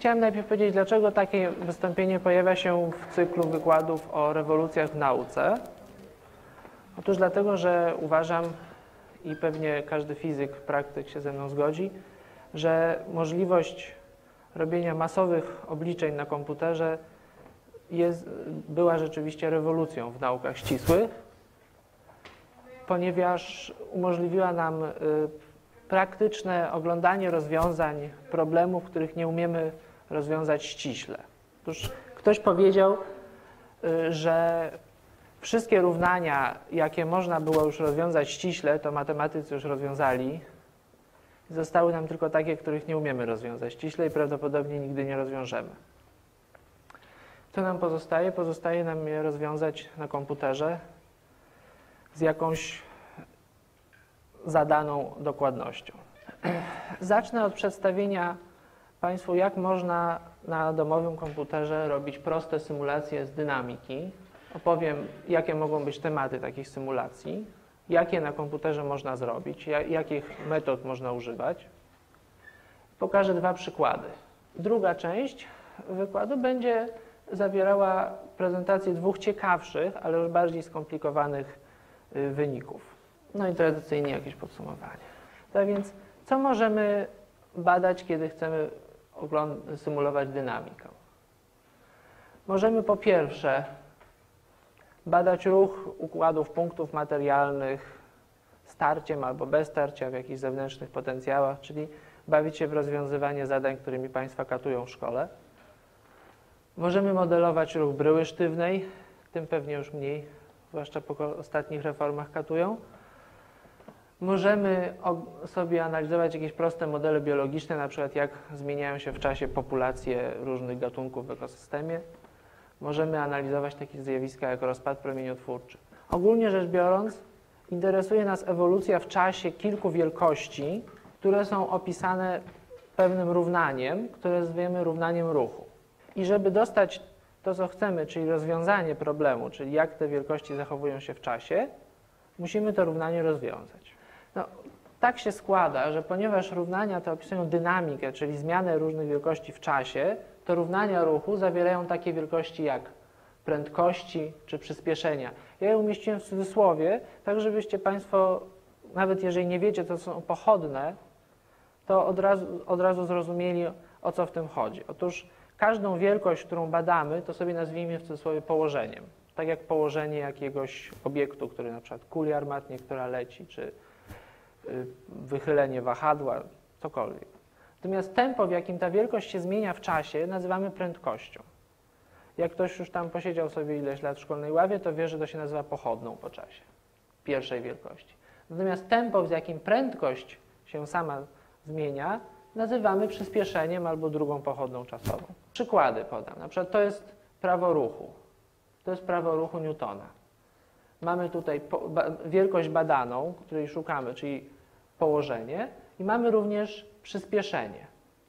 Chciałem najpierw powiedzieć, dlaczego takie wystąpienie pojawia się w cyklu wykładów o rewolucjach w nauce. Otóż dlatego, że uważam, i pewnie każdy fizyk, praktyk się ze mną zgodzi, że możliwość robienia masowych obliczeń na komputerze była rzeczywiście rewolucją w naukach ścisłych, ponieważ umożliwiła nam praktyczne oglądanie rozwiązań problemów, których nie umiemy rozwiązać ściśle. Otóż ktoś powiedział, że wszystkie równania, jakie można było już rozwiązać ściśle, to matematycy już rozwiązali. Zostały nam tylko takie, których nie umiemy rozwiązać ściśle i prawdopodobnie nigdy nie rozwiążemy. Co nam pozostaje? Pozostaje nam je rozwiązać na komputerze z jakąś zadaną dokładnością. Zacznę od przedstawienia Państwu, jak można na domowym komputerze robić proste symulacje z dynamiki. Opowiem, jakie mogą być tematy takich symulacji, jakie na komputerze można zrobić, jakich metod można używać. Pokażę dwa przykłady. Druga część wykładu będzie zawierała prezentację dwóch ciekawszych, ale już bardziej skomplikowanych wyników. No i tradycyjnie jakieś podsumowanie. Tak więc, co możemy badać, kiedy chcemy symulować dynamikę? Możemy po pierwsze badać ruch układów punktów materialnych starciem albo bez starcia w jakichś zewnętrznych potencjałach, czyli bawić się w rozwiązywanie zadań, którymi Państwa katują w szkole. Możemy modelować ruch bryły sztywnej, tym pewnie już mniej, zwłaszcza po ostatnich reformach katują. Możemy sobie analizować jakieś proste modele biologiczne, na przykład jak zmieniają się w czasie populacje różnych gatunków w ekosystemie. Możemy analizować takie zjawiska jak rozpad promieniotwórczy. Ogólnie rzecz biorąc, interesuje nas ewolucja w czasie kilku wielkości, które są opisane pewnym równaniem, które zwiemy równaniem ruchu. I żeby dostać to, co chcemy, czyli rozwiązanie problemu, czyli jak te wielkości zachowują się w czasie, musimy to równanie rozwiązać. No, tak się składa, że ponieważ równania te opisują dynamikę, czyli zmianę różnych wielkości w czasie, to równania ruchu zawierają takie wielkości jak prędkości czy przyspieszenia. Ja je umieściłem w cudzysłowie, tak żebyście Państwo, nawet jeżeli nie wiecie, co są pochodne, to od razu zrozumieli, o co w tym chodzi. Otóż każdą wielkość, którą badamy, to sobie nazwijmy w cudzysłowie położeniem. Tak jak położenie jakiegoś obiektu, który na przykład kuli armatniej, która leci, czy wychylenie wahadła, cokolwiek. Natomiast tempo, w jakim ta wielkość się zmienia w czasie, nazywamy prędkością. Jak ktoś już tam posiedział sobie ileś lat w szkolnej ławie, to wie, że to się nazywa pochodną po czasie, pierwszej wielkości. Natomiast tempo, z jakim prędkość się sama zmienia, nazywamy przyspieszeniem albo drugą pochodną czasową. Przykłady podam. Na przykład to jest prawo ruchu. To jest prawo ruchu Newtona. Mamy tutaj wielkość badaną, której szukamy, czyli położenie, i mamy również przyspieszenie.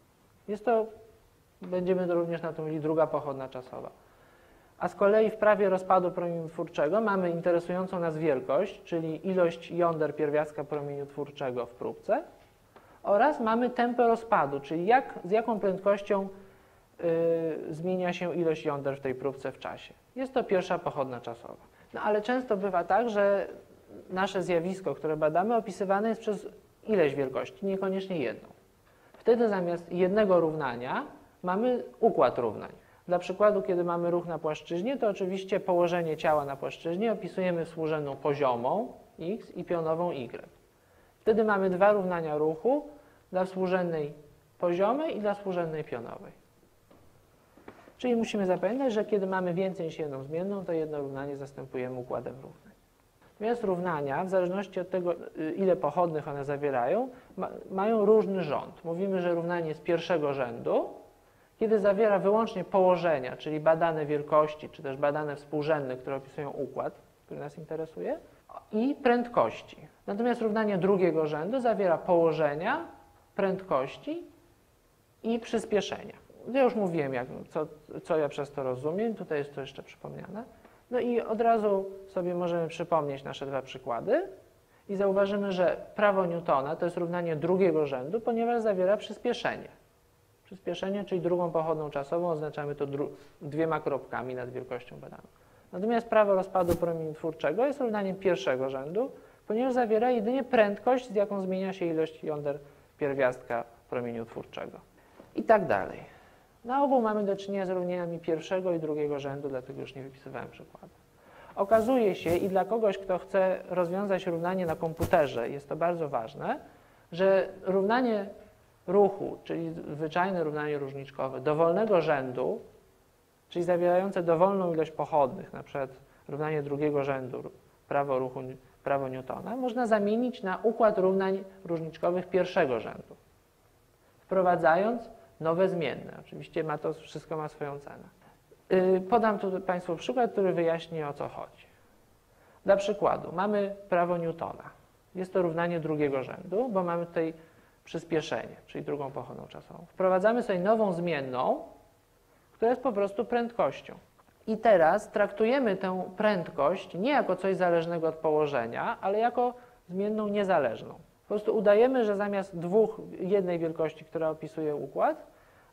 Będziemy również na to mieli druga pochodna czasowa. A z kolei w prawie rozpadu promieniotwórczego mamy interesującą nas wielkość, czyli ilość jąder pierwiastka promieniotwórczego w próbce, oraz mamy tempo rozpadu, czyli z jaką prędkością zmienia się ilość jąder w tej próbce w czasie. Jest to pierwsza pochodna czasowa. No ale często bywa tak, że nasze zjawisko, które badamy, opisywane jest przez ileś wielkości, niekoniecznie jedną. Wtedy zamiast jednego równania mamy układ równań. Dla przykładu, kiedy mamy ruch na płaszczyźnie, to oczywiście położenie ciała na płaszczyźnie opisujemy współrzędną poziomą x i pionową y. Wtedy mamy dwa równania ruchu dla współrzędnej poziomej i dla współrzędnej pionowej. Czyli musimy zapamiętać, że kiedy mamy więcej niż jedną zmienną, to jedno równanie zastępujemy układem równań. Natomiast równania, w zależności od tego, ile pochodnych one zawierają, mają różny rząd. Mówimy, że równanie jest pierwszego rzędu, kiedy zawiera wyłącznie położenia, czyli badane wielkości, czy też badane współrzędne, które opisują układ, który nas interesuje, i prędkości. Natomiast równanie drugiego rzędu zawiera położenia, prędkości i przyspieszenia. Ja już mówiłem, co ja przez to rozumiem, tutaj jest to jeszcze przypomniane. No i od razu sobie możemy przypomnieć nasze dwa przykłady i zauważymy, że prawo Newtona to jest równanie drugiego rzędu, ponieważ zawiera przyspieszenie. Przyspieszenie, czyli drugą pochodną czasową, oznaczamy to dwiema kropkami nad wielkością badaną. Natomiast prawo rozpadu promieniotwórczego jest równaniem pierwszego rzędu, ponieważ zawiera jedynie prędkość, z jaką zmienia się ilość jąder pierwiastka promieniotwórczego. I tak dalej. Na ogół mamy do czynienia z równaniami pierwszego i drugiego rzędu, dlatego już nie wypisywałem przykładu. Okazuje się, i dla kogoś, kto chce rozwiązać równanie na komputerze, jest to bardzo ważne, że równanie ruchu, czyli zwyczajne równanie różniczkowe, dowolnego rzędu, czyli zawierające dowolną ilość pochodnych, na przykład równanie drugiego rzędu, prawo ruchu, prawo Newtona, można zamienić na układ równań różniczkowych pierwszego rzędu, wprowadzając nowe zmienne. Oczywiście to wszystko ma swoją cenę. Podam tu Państwu przykład, który wyjaśni, o co chodzi. Dla przykładu mamy prawo Newtona. Jest to równanie drugiego rzędu, bo mamy tutaj przyspieszenie, czyli drugą pochodną czasową. Wprowadzamy sobie nową zmienną, która jest po prostu prędkością. I teraz traktujemy tę prędkość nie jako coś zależnego od położenia, ale jako zmienną niezależną. Po prostu udajemy, że zamiast jednej wielkości, która opisuje układ,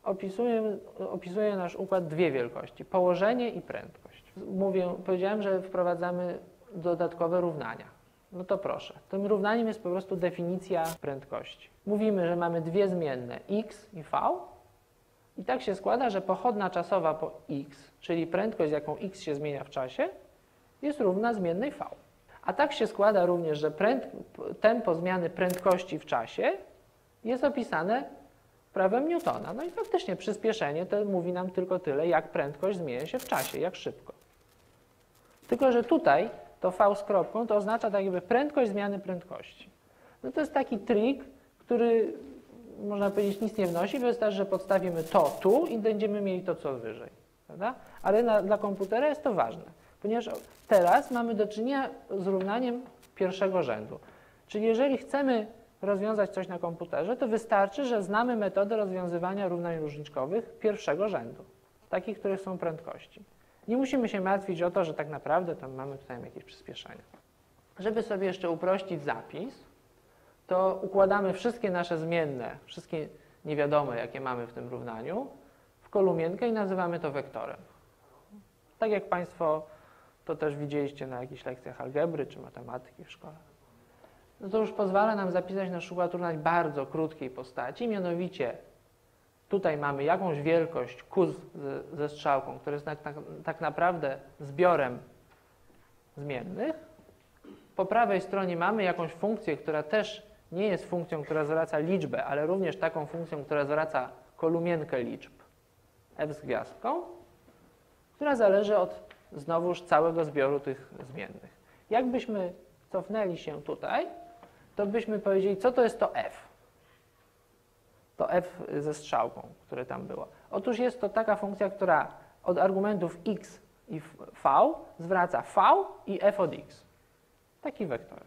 opisuje nasz układ dwie wielkości, położenie i prędkość. Powiedziałem, że wprowadzamy dodatkowe równania. No to proszę. Tym równaniem jest po prostu definicja prędkości. Mówimy, że mamy dwie zmienne x i v i tak się składa, że pochodna czasowa po x, czyli prędkość, z jaką x się zmienia w czasie, jest równa zmiennej v. A tak się składa również, że tempo zmiany prędkości w czasie jest opisane prawem Newtona. No i faktycznie przyspieszenie to mówi nam tylko tyle, jak prędkość zmienia się w czasie, jak szybko. Tylko że tutaj to v z kropką to oznacza tak jakby prędkość zmiany prędkości. No to jest taki trik, który można powiedzieć nic nie wnosi, wystarczy, że podstawimy to tu i będziemy mieli to co wyżej. Prawda? Ale dla komputera jest to ważne, ponieważ teraz mamy do czynienia z równaniem pierwszego rzędu. Czyli jeżeli chcemy rozwiązać coś na komputerze, to wystarczy, że znamy metodę rozwiązywania równań różniczkowych pierwszego rzędu, takich, których są prędkości. Nie musimy się martwić o to, że tak naprawdę tam mamy tutaj jakieś przyspieszenie. Żeby sobie jeszcze uprościć zapis, to układamy wszystkie nasze zmienne, wszystkie niewiadome, jakie mamy w tym równaniu, w kolumienkę i nazywamy to wektorem. Tak jak Państwo to też widzieliście na jakichś lekcjach algebry czy matematyki w szkole. No to już pozwala nam zapisać nasz układ równań w bardzo krótkiej postaci, mianowicie tutaj mamy jakąś wielkość q ze strzałką, która jest tak naprawdę zbiorem zmiennych. Po prawej stronie mamy jakąś funkcję, która też nie jest funkcją, która zwraca liczbę, ale również taką funkcją, która zwraca kolumienkę liczb f z gwiazdką, która zależy od znowuż całego zbioru tych zmiennych. Jakbyśmy cofnęli się tutaj, to byśmy powiedzieli, co to jest to f. To f ze strzałką, które tam było. Otóż jest to taka funkcja, która od argumentów x i v zwraca v i f od x. Taki wektorek.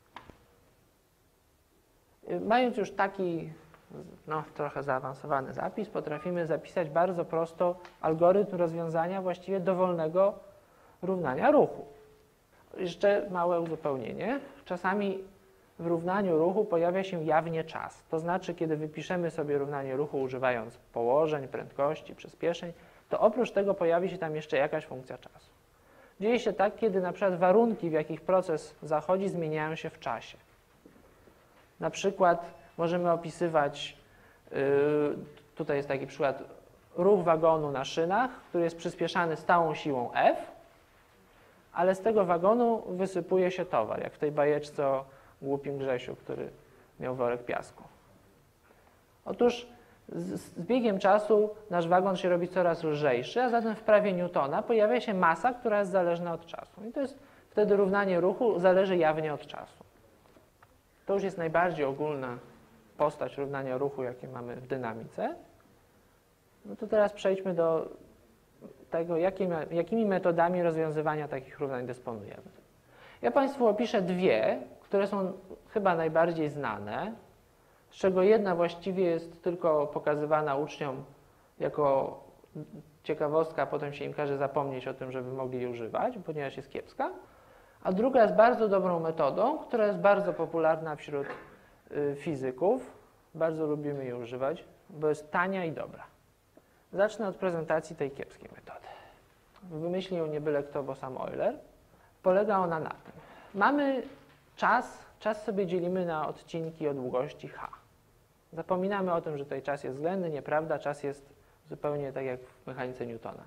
Mając już taki trochę zaawansowany zapis, potrafimy zapisać bardzo prosto algorytm rozwiązania właściwie dowolnego równania ruchu. Jeszcze małe uzupełnienie. Czasami w równaniu ruchu pojawia się jawnie czas. To znaczy, kiedy wypiszemy sobie równanie ruchu używając położeń, prędkości, przyspieszeń, to oprócz tego pojawi się tam jeszcze jakaś funkcja czasu. Dzieje się tak, kiedy na przykład warunki, w jakich proces zachodzi, zmieniają się w czasie. Na przykład możemy opisywać, tutaj jest taki przykład, ruch wagonu na szynach, który jest przyspieszany stałą siłą F, ale z tego wagonu wysypuje się towar, jak w tej bajeczce o głupim Grzesiu, który miał worek piasku. Otóż z biegiem czasu nasz wagon się robi coraz lżejszy, a zatem w prawie Newtona pojawia się masa, która jest zależna od czasu. I to jest wtedy równanie ruchu zależy jawnie od czasu. To już jest najbardziej ogólna postać równania ruchu, jakie mamy w dynamice. No to teraz przejdźmy do tego, jakimi metodami rozwiązywania takich równań dysponujemy. Ja Państwu opiszę dwie, które są chyba najbardziej znane, z czego jedna właściwie jest tylko pokazywana uczniom jako ciekawostka, a potem się im każe zapomnieć o tym, żeby mogli jej używać, ponieważ jest kiepska. A druga jest bardzo dobrą metodą, która jest bardzo popularna wśród fizyków. Bardzo lubimy jej używać bo jest tania i dobra. Zacznę od prezentacji tej kiepskiej metody. Wymyślił ją nie byle kto, bo sam Euler. Polega ona na tym. Mamy czas sobie dzielimy na odcinki o długości h. Zapominamy o tym, że tutaj czas jest względny, nieprawda, czas jest zupełnie tak jak w mechanice Newtona.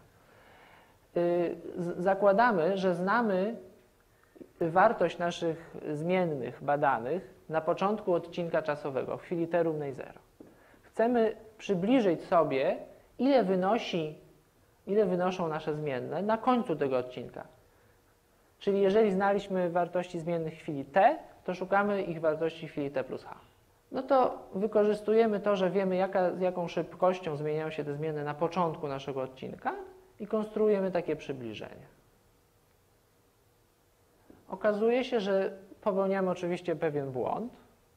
Zakładamy, że znamy wartość naszych zmiennych badanych na początku odcinka czasowego, w chwili t równej 0. Chcemy przybliżyć sobie, ile wynoszą nasze zmienne na końcu tego odcinka. Czyli jeżeli znaliśmy wartości zmiennych w chwili t, to szukamy ich wartości w chwili t plus h. No to wykorzystujemy to, że wiemy, z jaką szybkością zmieniają się te zmienne na początku naszego odcinka i konstruujemy takie przybliżenie. Okazuje się, że popełniamy oczywiście pewien błąd.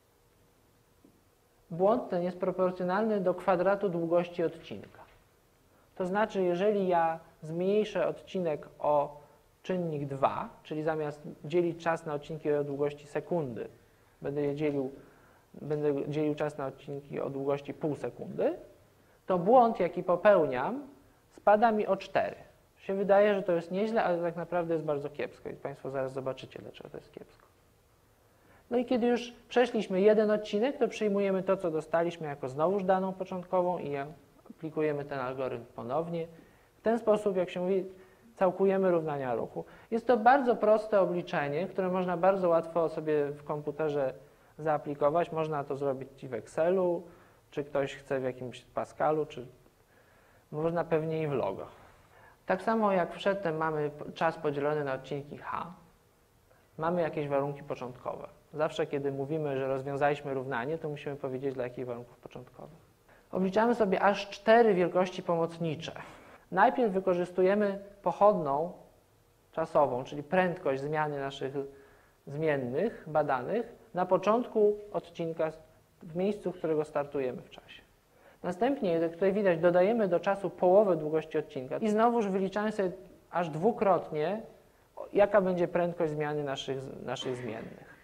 Błąd ten jest proporcjonalny do kwadratu długości odcinka. To znaczy, jeżeli ja zmniejszę odcinek o czynnik 2, czyli zamiast dzielić czas na odcinki o długości sekundy, będę dzielił czas na odcinki o długości pół sekundy, to błąd, jaki popełniam, spada mi o 4. Się wydaje, że to jest nieźle, ale tak naprawdę jest bardzo kiepsko i Państwo zaraz zobaczycie, dlaczego to jest kiepsko. No i kiedy już przeszliśmy jeden odcinek, to przyjmujemy to, co dostaliśmy jako znowuż daną początkową i aplikujemy ten algorytm ponownie. W ten sposób, jak się mówi, całkujemy równania ruchu. Jest to bardzo proste obliczenie, które można bardzo łatwo sobie w komputerze zaaplikować. Można to zrobić i w Excelu, czy ktoś chce w jakimś Pascalu, czy można pewnie i w Logo. Tak samo jak przedtem mamy czas podzielony na odcinki h, mamy jakieś warunki początkowe. Zawsze, kiedy mówimy, że rozwiązaliśmy równanie, to musimy powiedzieć, dla jakich warunków początkowych. Obliczamy sobie aż 4 wielkości pomocnicze. Najpierw wykorzystujemy pochodną czasową, czyli prędkość zmiany naszych zmiennych badanych na początku odcinka, w miejscu, w którego startujemy w czasie. Następnie, jak tutaj widać, dodajemy do czasu połowę długości odcinka i znowuż wyliczamy sobie aż dwukrotnie, jaka będzie prędkość zmiany naszych zmiennych.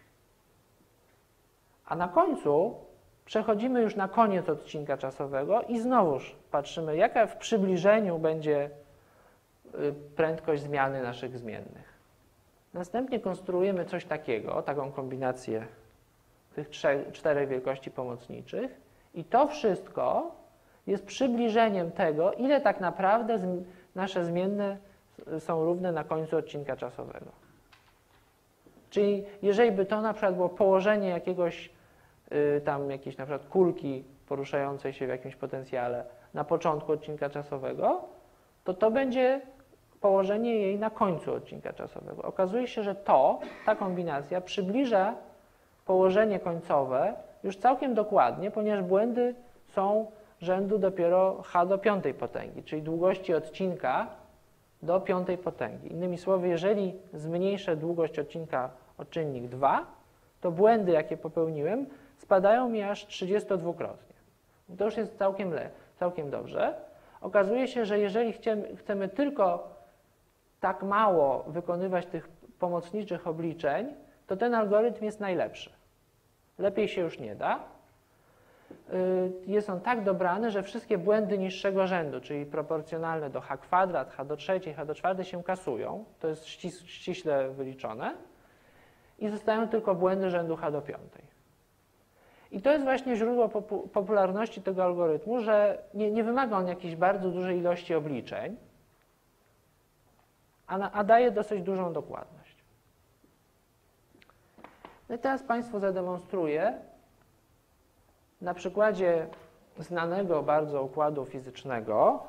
A na końcu przechodzimy już na koniec odcinka czasowego i znowuż patrzymy, jaka w przybliżeniu będzie prędkość zmiany naszych zmiennych. Następnie konstruujemy coś takiego, taką kombinację tych 4 wielkości pomocniczych i to wszystko jest przybliżeniem tego, ile tak naprawdę nasze zmienne są równe na końcu odcinka czasowego. Czyli jeżeli by to na przykład było położenie jakiejś na przykład kulki poruszającej się w jakimś potencjale na początku odcinka czasowego, to będzie położenie jej na końcu odcinka czasowego. Okazuje się, że ta kombinacja przybliża położenie końcowe już całkiem dokładnie, ponieważ błędy są rzędu dopiero h do 5 potęgi, czyli długości odcinka do 5 potęgi. Innymi słowy, jeżeli zmniejszę długość odcinka o czynnik 2, to błędy, jakie popełniłem, spadają mi aż 32-krotnie. To już jest całkiem dobrze. Okazuje się, że jeżeli chcemy tylko tak mało wykonywać tych pomocniczych obliczeń, to ten algorytm jest najlepszy. Lepiej się już nie da. Jest on tak dobrany, że wszystkie błędy niższego rzędu, czyli proporcjonalne do h kwadrat, h do trzeciej, h do czwartej się kasują. To jest ściśle wyliczone. I zostają tylko błędy rzędu h do piątej. I to jest właśnie źródło popularności tego algorytmu, że nie wymaga on jakiejś bardzo dużej ilości obliczeń, a daje dosyć dużą dokładność. No i teraz Państwu zademonstruję na przykładzie znanego bardzo układu fizycznego,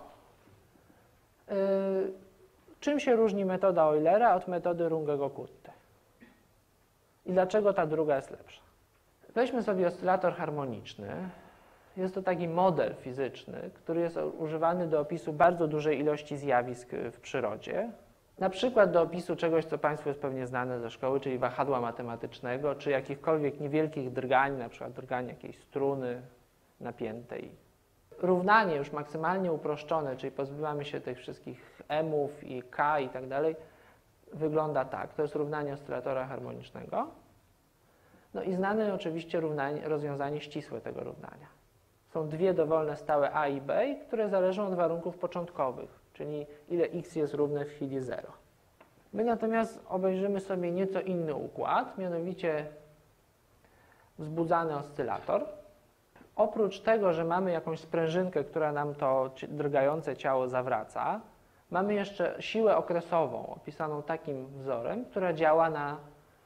czym się różni metoda Eulera od metody Rungego-Kutty i dlaczego ta druga jest lepsza. Weźmy sobie oscylator harmoniczny. Jest to taki model fizyczny, który jest używany do opisu bardzo dużej ilości zjawisk w przyrodzie. Na przykład do opisu czegoś, co Państwu jest pewnie znane ze szkoły, czyli wahadła matematycznego, czy jakichkolwiek niewielkich drgań, na przykład drgań jakiejś struny napiętej. Równanie już maksymalnie uproszczone, czyli pozbywamy się tych wszystkich m-ów i k i tak dalej, wygląda tak. To jest równanie oscylatora harmonicznego. No i znane oczywiście rozwiązanie ścisłe tego równania. są dwie dowolne stałe a i b, które zależą od warunków początkowych, czyli ile x jest równe w chwili 0. My natomiast obejrzymy sobie nieco inny układ, mianowicie wzbudzany oscylator. Oprócz tego, że mamy jakąś sprężynkę, która nam to drgające ciało zawraca, mamy jeszcze siłę okresową, opisaną takim wzorem, która działa na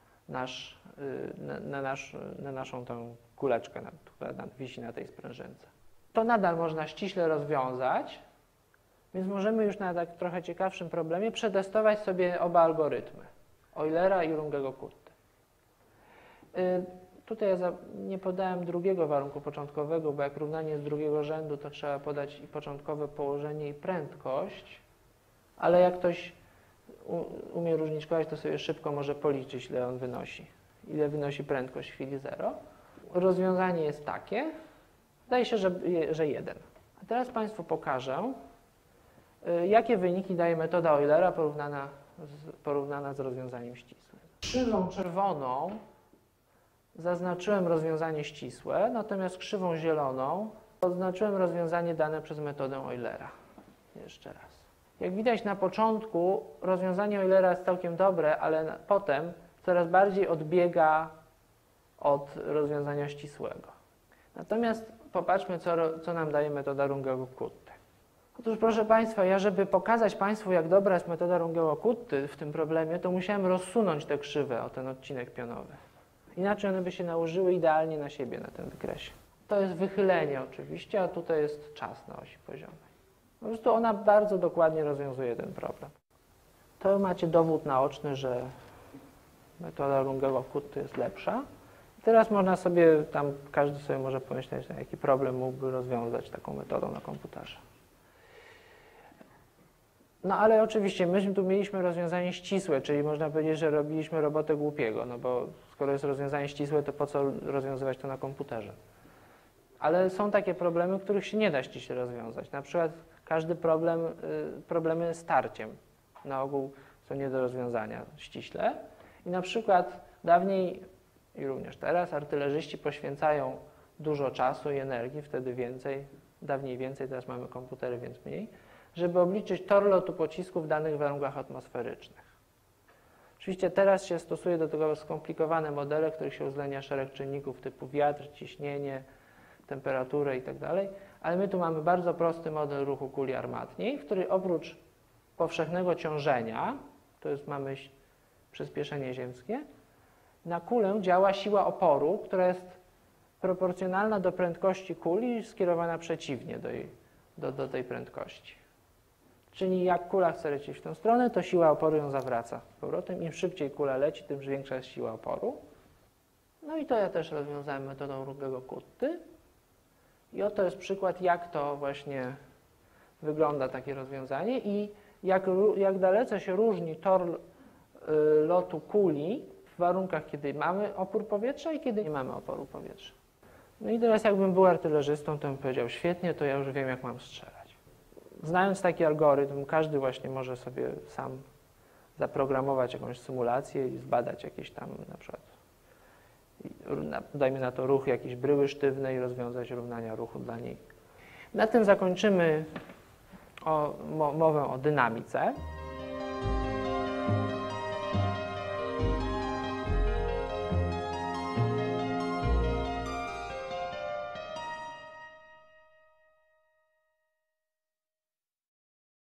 naszą tę kuleczkę, która wisi na tej sprężynce. To nadal można ściśle rozwiązać, więc możemy już na tak trochę ciekawszym problemie przetestować sobie oba algorytmy, Eulera i Runge-Kutty. Tutaj ja nie podałem drugiego warunku początkowego, bo jak równanie jest drugiego rzędu, to trzeba podać i początkowe położenie, i prędkość, ale jak ktoś umie różniczkować, to sobie szybko może policzyć, ile on wynosi. Ile wynosi prędkość w chwili 0. Rozwiązanie jest takie, wydaje się, że 1. A teraz Państwu pokażę, jakie wyniki daje metoda Eulera porównana z rozwiązaniem ścisłym. Krzywą czerwoną zaznaczyłem rozwiązanie ścisłe, natomiast krzywą zieloną oznaczyłem rozwiązanie dane przez metodę Eulera. Jeszcze raz. Jak widać na początku rozwiązanie Eulera jest całkiem dobre, ale potem coraz bardziej odbiega od rozwiązania ścisłego. Natomiast popatrzmy, co nam daje metoda Runge-Kutty. Otóż proszę Państwa, ja żeby pokazać Państwu, jak dobra jest metoda Runge-Kutty w tym problemie, to musiałem rozsunąć te krzywe o ten odcinek pionowy. Inaczej one by się nałożyły idealnie na siebie na tym wykresie. To jest wychylenie oczywiście, a tutaj jest czas na osi poziomej. Po prostu ona bardzo dokładnie rozwiązuje ten problem. To macie dowód naoczny, że metoda Runge-Kutty jest lepsza. I teraz można sobie, każdy sobie może pomyśleć, jaki problem mógłby rozwiązać taką metodą na komputerze. No ale oczywiście myśmy tu mieliśmy rozwiązanie ścisłe, czyli można powiedzieć, że robiliśmy robotę głupiego, no bo skoro jest rozwiązanie ścisłe, to po co rozwiązywać to na komputerze? Ale są takie problemy, których się nie da ściśle rozwiązać. Na przykład każdy problemy starciem na ogół są nie do rozwiązania ściśle. I na przykład dawniej i również teraz artylerzyści poświęcają dużo czasu i energii, wtedy więcej, dawniej więcej, teraz mamy komputery, więc mniej, żeby obliczyć tor lotu pocisku w danych warunkach atmosferycznych. Oczywiście teraz się stosuje do tego skomplikowane modele, w których się uwzględnia szereg czynników typu wiatr, ciśnienie, temperaturę itd., ale my tu mamy bardzo prosty model ruchu kuli armatniej, w którym oprócz powszechnego ciążenia, to jest mamy przyspieszenie ziemskie, na kulę działa siła oporu, która jest proporcjonalna do prędkości kuli, skierowana przeciwnie do tej prędkości. Czyli jak kula chce lecieć w tę stronę, to siła oporu ją zawraca z powrotem. Im szybciej kula leci, tym większa jest siła oporu. No i to ja też rozwiązałem metodą Runge-Kutty. I oto jest przykład, jak to właśnie wygląda takie rozwiązanie i jak dalece się różni tor lotu kuli w warunkach, kiedy mamy opór powietrza i kiedy nie mamy oporu powietrza. No i teraz jakbym był artylerzystą, to bym powiedział, świetnie, to ja już wiem, jak mam strzelać. Znając taki algorytm, każdy właśnie może sobie sam zaprogramować jakąś symulację i zbadać jakieś tam na przykład, dajmy na to ruch jakiejś bryły sztywnej i rozwiązać równania ruchu dla niej. Na tym zakończymy mowę o dynamice.